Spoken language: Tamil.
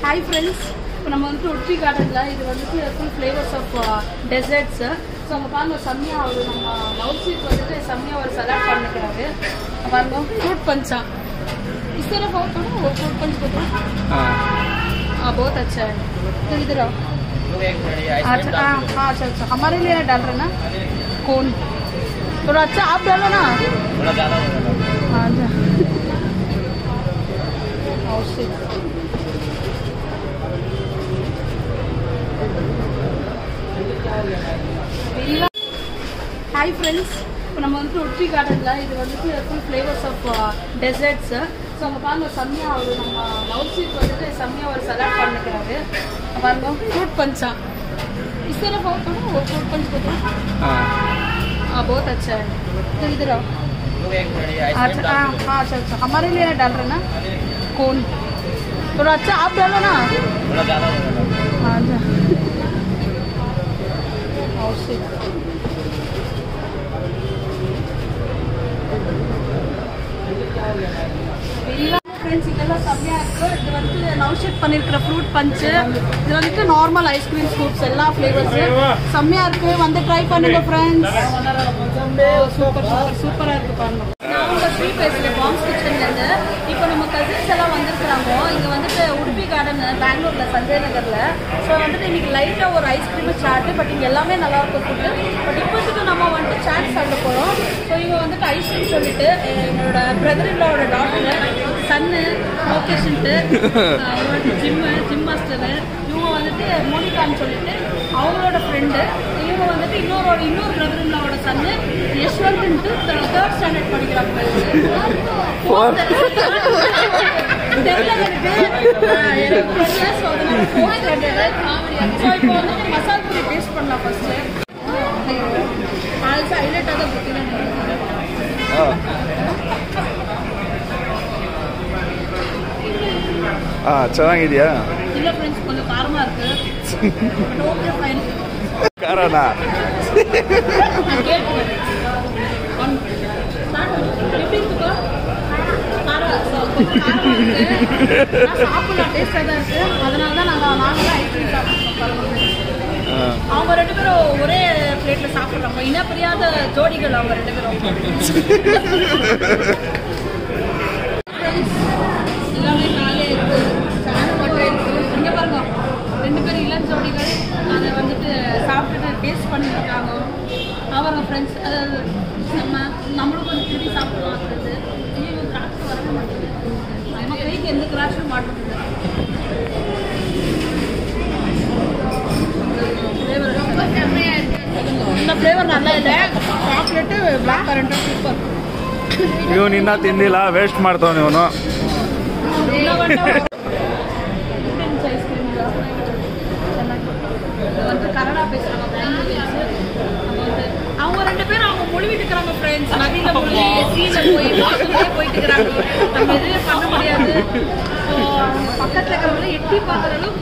Hi friends, இப்போ நம்ம வந்து உட்பி கார்டன்ல இது வந்து full flavors of desserts. So நம்ம பாருங்க சம்யா ஒரு நம்ம லவ் ஸ்வீட் வந்து சம்யா ஒரு சலாட் பண்ணிருக்காரு. பாருங்க फ्रूट पंचा. इस तरह बहुत करो वो फ्रूट पंच को हां बहुत अच्छा है. तो इधर आओ. अच्छा हां अच्छा हमारे लिए डाल रहे ना कौन थोड़ा अच्छा आप डालो ना थोड़ा ज्यादा हां जा औषध Hi friends, இப்போ நம்ம வந்து உட்பி கார்டன்ல இது வந்து full flavors of desserts. So நம்ம பாருங்க சம்யா ஒரு நம்ம லவ் ஸ்வீட் வந்து சம்யா ஒரு சலாட் பண்ணிருக்காரு. பாருங்க फ्रूट पंचा. इस तरह बहुत करो वो फ्रूट पंच को हां बहुत अच्छा है. तो इधर आओ. अच्छा हां अच्छा हमारे लिए डाल रहे ना कौन थोड़ा अच्छा आप डालो ना थोड़ा ज्यादा हां जा औषध फ्रेंड्स இதெல்லாம் சம்யா இருக்கு. இது வந்து நவுஷெட் பண்ணிருக்கிற ஃப்ரூட் பஞ்ச். இது வந்து நார்மல் ஐஸ்கிரீம் ஸ்கூப்ஸ் எல்லா ஃப்ளேவர்ஸ் சம்யா இருக்கு. வந்து ட்ரை பண்ணுங்க ஃப்ரெண்ட்ஸ். சூப்பர் சூப்பர் சூப்பரா இருக்கு பாருங்க. நான் உங்க ஸ்ரீ பேசுற பாம்ஸ் கிச்சன்ல இருந்து. இப்போ நம்ம கசின்ஸ் எல்லாம் வந்திருக்காங்க. இங்க வந்துட்டு உடுப்பி கார்டன் பெங்களூர்ல சஞ்சய் நகர்ல. ஸோ வந்துட்டு இன்னைக்கு லைட்டா ஒரு ஐஸ்கிரீம் சாட். பட் இங்க எல்லாமே நல்லா இருக்கும் ஃபுட்டு. பட் இப்போதைக்கு நம்ம வந்துட்டு சாட் சாப்பிட போறோம். ஸோ இவங்க வந்துட்டு ஐஸ்கிரீம் சொல்லிட்டு என்னோட பிரதர் இல்லாவோட டாக்டர் சன்னு லொகேஷன்ட்டு ஜிம் மாஸ்டரு இவங்க வந்துட்டு மோனிகான்னு சொல்லிட்டு அவங்களோட ஃப்ரெண்டு. இவங்க வந்துட்டு இன்னொரு பிரதர் இல்லாவோட சன்னு யஷ்வந்த்ன்ட்டு 3rd ஸ்டாண்டர்ட் படிக்கிறாங்க. இப்போ வந்துட்டு மசால் பூரி டேஸ்ட் பண்ணலாம் ஃபர்ஸ்ட். ஆல்சோ ஹைலைட்டாக தான் கொடுத்தீங்க. ಚೆನ್ನಾಗಿದೆಯಾ? ಇಲ್ಲ ಫ್ರೆಂಡ್ಸ್ கொஞ்சம் காரமா இருக்கு. But okay fine. காரனா? எப்படி இருக்குப்பா? காரம் காரமா இருக்கு. நான் சாப்பிடலாம் டேஸ்டாக தான் இருக்கு. அதனால தான் நாங்கள் ஐஸ்கிரீம் சாப்பிடுறோம். அவங்க 2 பேரும் ஒரே பிளேட்ல சாப்பிடுறாங்க. இன பிரியாத ஜோடிகள் அவங்க 2 பேரும். எல்லாமே காலே இருக்கு. சாப்பிட்டு இருக்கு. இங்க பாருங்க 2 பேரும் இளம் ஜோடிகள். அதை வந்துட்டு சாப்பிட்டுட்டு டேஸ்ட் பண்ணிருக்காங்க. அவங்க ஃப்ரெண்ட்ஸ் அதாவது நம்மளும் கொஞ்சம் திரும்பி சாப்பிடலாம். அது இவங்க கிராஃப்ட் வர மாட்டேங்குது. நம்ம கைக்கு எந்த கிராஃப்டும் மாட்டேங்குது. இந்த ஃப்ளேவர் நல்லா இல்லை. Chocolate black currant super. ಇವನು ಇನ್ನ ತಿಂದಿಲ್ಲ, ವೇಸ್ಟ್ ಮಾಡ್ತಾವ ಇವನು. கனடா பேசுறாங்க. அவங்க 2 பேரும் அவங்க மொழிவிட்டு இருக்கிறாங்க ஃப்ரெண்ட்ஸ். நதியில மொழி சீல போயிட்டு இருக்கிறாங்க. நம்ம எதுவுமே பண்ண முடியாது. பக்கத்துல இருக்கிறவங்க எட்டி பார்க்கற அளவுக்கு